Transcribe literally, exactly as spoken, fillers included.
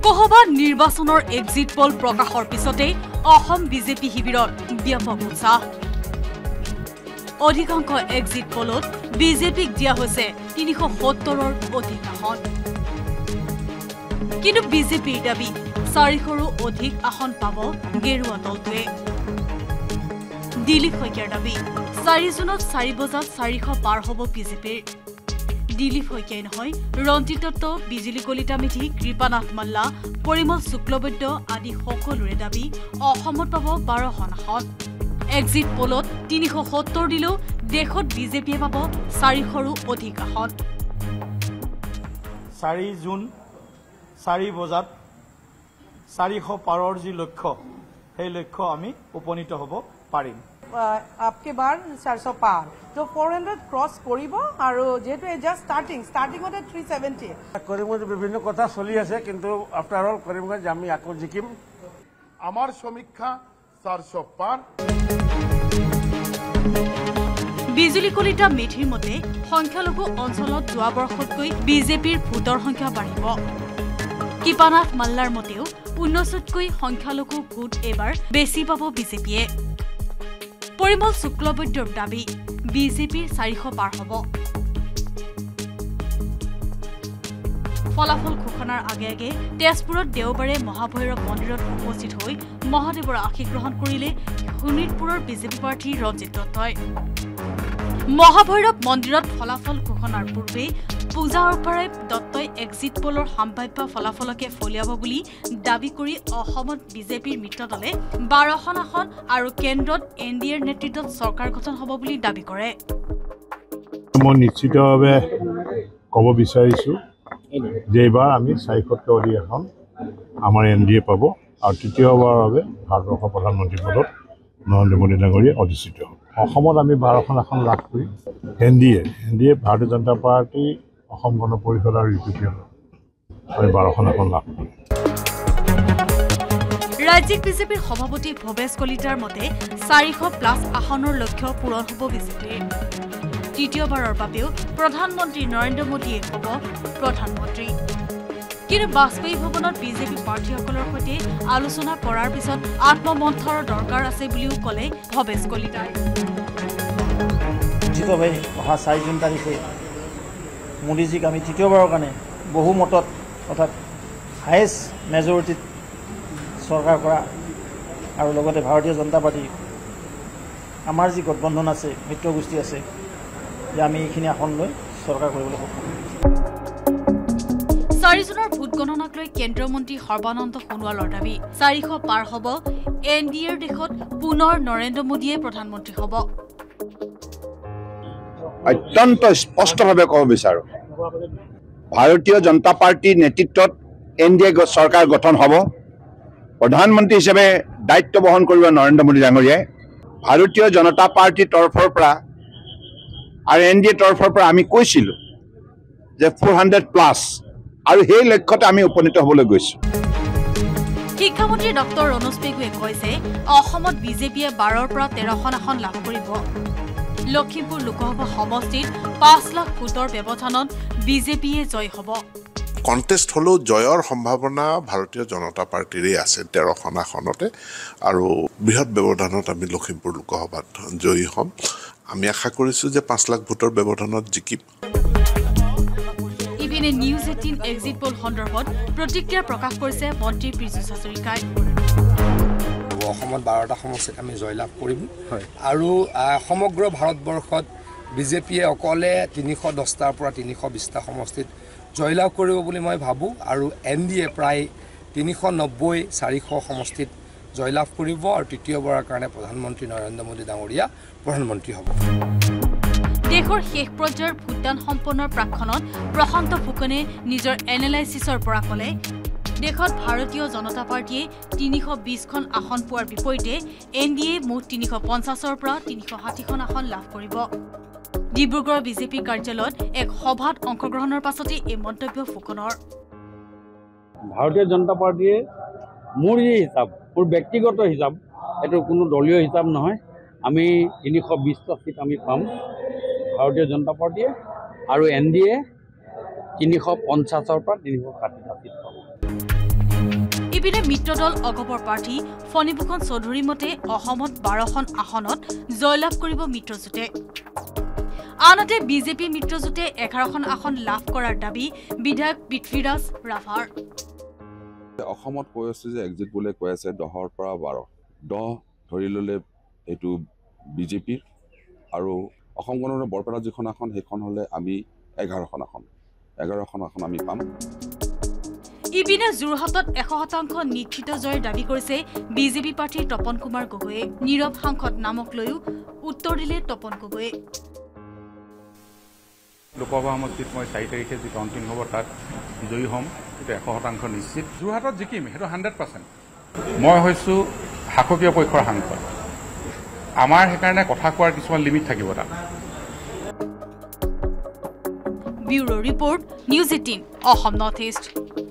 লোকসভা নিৰ্বাচনৰ এক্সিট পল প্ৰকাশৰ পিছতে অসম বিজেপি শিবিৰত ব্যাপক উৎসাহ অধিকাংশ এক্সিট পলত বিজেপিক দিয়া হৈছে তিনিশ সত্তৰৰ অধিক আসন কিন্তু বিজেপিৰ দাবী চাৰিশৰো অধিক আসন পাব গেৰুৱা দলটোৱে দিলীপ শইকীয়াৰ দাবী চাৰি জুনত চাৰি বজাত চাৰিশ পাৰ হ'ব বিজেপিৰ দিলীপ শইকীয়াই নহয় ৰঞ্জিত দত্ত বিজুলী কলিতা মিঠি কৃপানাথ মাল্লা পৰিমল শুক্লবৈদ্য আদি সকলোৰে দাবী অসমত পাব বাৰখন আসন এক্সিট পলত তিনিশ সত্তৰ দিলেও দেশত বিজেপিয়ে পাব চাৰিশৰো অধিক আসন চাৰি জুন চাৰি বজাত চাৰিশ পাৰৰ যি লক্ষ্য সেই লক্ষ্য আমি উপনীত হ'ব পাৰিম आपके बार चार सौ पार तो फोर हंड्रेड क्रॉस करिब और जेतु जस्ट स्टार्टिंग स्टार्टिंग होते थ्री सेवेंटी करीमगंज विभिन्न कथा चलि আছে কিন্তু आफ्टर ऑल करीमगंज আমি আকো জিকিম আমার সমীক্ষা চারশো পার বিজুলী কলিতা মিঠিৰ মতে সংখ্যালঘু অঞ্চলত যোৱা বৰ্ষতকৈ বিজেপিৰ ভোটৰ সংখ্যা বাঢ়িব কৃপানাথ মাল্লাৰ মতেও ঊনৈশতকৈ সংখ্যালঘু ভোট এবাৰ বেছি পাব বিজেপিয়ে পৰিমল শুক্লবৈদ্যৰ দাবী বিজেপিৰ চাৰিশ পাৰ হ'ব ফলাফল ঘোষণাৰ আগে আগে তেজপুৰত দেওবাৰে মহাভৈৰৱ মন্দিৰত উপস্থিত হৈ মহাদেৱৰ আশীষ গ্ৰহণ কৰিলে শোণিতপুৰৰ বিজেপি প্ৰাৰ্থী ৰঞ্জিত দত্তই মহাভৈৰৱ মন্দিৰত ফলাফল ঘোষণাৰ পূৰ্বে পূজা অৰ্পাৰে দত্তই এক্সিট পলৰ সম্ভাৱ্য ফলাফলকে ফলিয়াব বুলি দাবী কৰি অসমত বিজেপিৰ মিত্ৰ দলে বাৰখন আসন আৰু কেন্দ্ৰত এন ডি এৰ নেতৃত্বত চৰকাৰ গঠন হ'ব বুলি দাবী কৰে মই নিশ্চিতভাৱে ক'ব বিচাৰিছো যে এইবাৰ আমি চাৰিশতকৈ অধিক আসন আমাৰ এন ডি এ পাব আৰু তৃতীয়বাৰৰ বাবে ভাৰতবৰ্ষৰ প্ৰধানমন্ত্ৰী পদত নৰেন্দ্ৰ মোদী ডাঙৰীয়া অধিষ্ঠিত হ'ব অসমত আমি বাৰখন আসন লাভ কৰি N D A N D A Bharatiya Janata party Asom Gana Parishad আৰু ইউ পি পি এল আমি বাৰখন আসন লাভ কৰিম ৰাজ্যিক বিজেপিৰ সভাপতি ভৱেশ কলিতাৰ মতে চাৰিশ প্লাছ আসনৰ লক্ষ্য পূৰণ হ'ব বিজেপিৰ তৃতীয়বাৰৰ বাবেও প্ৰধানমন্ত্ৰী নৰেন্দ্ৰ মোদীয়ে হ'ব প্ৰধানমন্ত্ৰী কিন্তু বাজপেয়ী ভৱনত বিজেপি প্ৰাৰ্থীসকলৰ সৈতে আলোচনা কৰাৰ পিছত আত্মমন্থনৰ দৰকাৰ আছে বুলিও ক'লে ভৱেশ কলিতাই নিশ্চিতভাৱে অহা চাৰি জুন তাৰিখে মোদীজীক আমি তৃতীয়বাৰৰ কাৰণে বহুমতত অৰ্থাৎ হায়েষ্ট মেজৰিটিত চৰকাৰ কৰা আৰু লগতে ভাৰতীয় জনতা পাৰ্টি আমাৰ যি গঠবন্ধন আছে মিত্ৰগোষ্ঠী আছে যে আমি এইখিনি আসন লৈ চৰকাৰ কৰিবলৈ সক্ষম চাৰি জুনৰ ভোট গণনাক লৈ কেন্দ্ৰীয় মন্ত্ৰী সৰ্বানন্দ সোণোৱালৰ দাবী চাৰিশ পাৰ হ'ব এন ডি এৰ দেশত পুনৰ নৰেন্দ্ৰ মোদীয়ে প্ৰধানমন্ত্ৰী হ'ব অত্যন্ত স্পষ্টভাৱে ক'ব বিচাৰো ভাৰতীয় জনতা পাৰ্টিৰ নেতৃত্বত এন ডি এ চৰকাৰ গঠন হ'ব প্ৰধানমন্ত্ৰী হিচাপে দায়িত্ব বহন কৰিব নৰেন্দ্ৰ মোদী ডাঙৰীয়াই ভাৰতীয় জনতা পাৰ্টিৰ তৰফৰ পৰা আৰু এন ডি এ তৰফৰ পৰা আমি কৈছিলোঁ যে ফ'ৰ হাণ্ড্ৰেড প্লাছ আৰু সেই লক্ষ্যতে আমি উপনীত হ'বলৈ গৈছোঁ শিক্ষামন্ত্ৰী ডক্টৰ ৰণোজ পেগুৱে কয় যে অসমত বিজেপিয়ে বাৰৰ পৰা তেৰখন আসন লাভ কৰিব লখিমপুৰ লোকসভা সমষ্টিত পাঁচ লাখ ভোটৰ ব্যৱধানত বিজেপিয়ে জয় হ'ব কণ্টেষ্ট হ'লেও জয়ৰ সম্ভাৱনা ভাৰতীয় জনতা পাৰ্টিৰে আছে তেৰখন আসনতে আৰু বৃহৎ ব্যৱধানত আমি লখিমপুৰ লোকসভাত জয়ী হ'ম আমি আশা কৰিছোঁ যে পাঁচ লাখ ভোটৰ ব্যৱধানত জিকিম ইপিনে নিউজ এইটিন এক্সিট পল সন্দৰ্ভত প্ৰতিক্ৰিয়া প্ৰকাশ কৰিছে মন্ত্ৰী পীযুষ হাজৰিকাই অসমত বাৰটা সমষ্টিত আমি জয়লাভ কৰিম আৰু সমগ্ৰ ভাৰতবৰ্ষত বিজেপিয়ে অকলে তিনিশ দহটাৰ পৰা তিনিশ বিছটা সমষ্টিত জয়লাভ কৰিব বুলি মই ভাবোঁ আৰু এন ডি এ প্ৰায় তিনিশ নব্বৈ চাৰিশ সমষ্টিত জয়লাভ কৰিব আৰু তৃতীয়বাৰৰ কাৰণে প্ৰধানমন্ত্ৰী নৰেন্দ্ৰ মোদী ডাঙৰীয়া প্ৰধানমন্ত্ৰী হ'ব দেশৰ শেষ পৰ্যায়ৰ ভোটদান সম্পন্নৰ প্ৰাক্ষণত প্ৰশান্ত ফুকনে নিজৰ এনালাইচিছৰ পৰা ক'লে দেশত ভাৰতীয় জনতা পাৰ্টিয়ে তিনিশ বিছখন আসন পোৱাৰ বিপৰীতে এন ডি এ মুঠ তিনিশ পঞ্চাছৰ পৰা তিনিশ ষাঠিখন আসন লাভ কৰিব ডিব্ৰুগড় বিজেপি কাৰ্যালয়ত এক সভাত অংশগ্ৰহণৰ পাছতে এই মন্তব্য ফুকনৰ ভাৰতীয় জনতা পাৰ্টিয়ে মোৰ এই হিচাপ মোৰ ব্যক্তিগত হিচাপ এইটো কোনো দলীয় হিচাপ নহয় আমি তিনিশ বিছটা সিট আমি পাম ভাৰতীয় জনতা পাৰ্টিয়ে আৰু এন ডি এ তিনিশ পঞ্চাছৰ পৰা তিনিশ ষাঠিটা সিট পাব ইপিনে মিত্ৰদল অগপৰ প্ৰাৰ্থী ফণীভূষণ চৌধুৰীৰ মতে অসমত বাৰখন আসনত জয়লাভ কৰিব মিত্ৰজোঁটে। আনহাতে বিজেপি মিত্ৰজোঁটে এঘাৰখন আসন লাভ কৰাৰ দাবী বিধায়ক পৃথ্বীৰাজ ৰাভাৰ। অসমত কৈ আছে যে এক্সিট বোলে কৈ আছে দহৰ পৰা বাৰ দহ ধৰি ল'লে এইটো বিজেপিৰ আৰু অসমখনৰ বৰপেটা যিখন আসন সেইখন হ'লে আমি এঘাৰখন আসন এঘাৰখন আসন আমি পাম। ইপিনে যোৰহাটত এশ শতাংশ নিশ্চিত জয়ৰ দাবী কৰিছে বিজেপি প্ৰাৰ্থী তপন কুমাৰ গগৈয়ে। নীৰৱ সাংসদ নামক লৈও উত্তৰ দিলে তপন গগৈয়ে। লোকসভা সমষ্টিত মই চাৰি তাৰিখে যি কাউণ্টিং হ'ব তাত জয়ী হ'ম, সেইটো এশ শতাংশ নিশ্চিত। যোৰহাটত জিকিম, সেইটো হাণ্ড্ৰেড পাৰ্চেণ্ট। মই হৈছোঁ শাসকীয় পক্ষৰ সাংসদ, আমাৰ সেইকাৰণে কথা কোৱাৰ কিছুমান লিমিট থাকিব তাত। Bureau report, news eighteen Assam north east.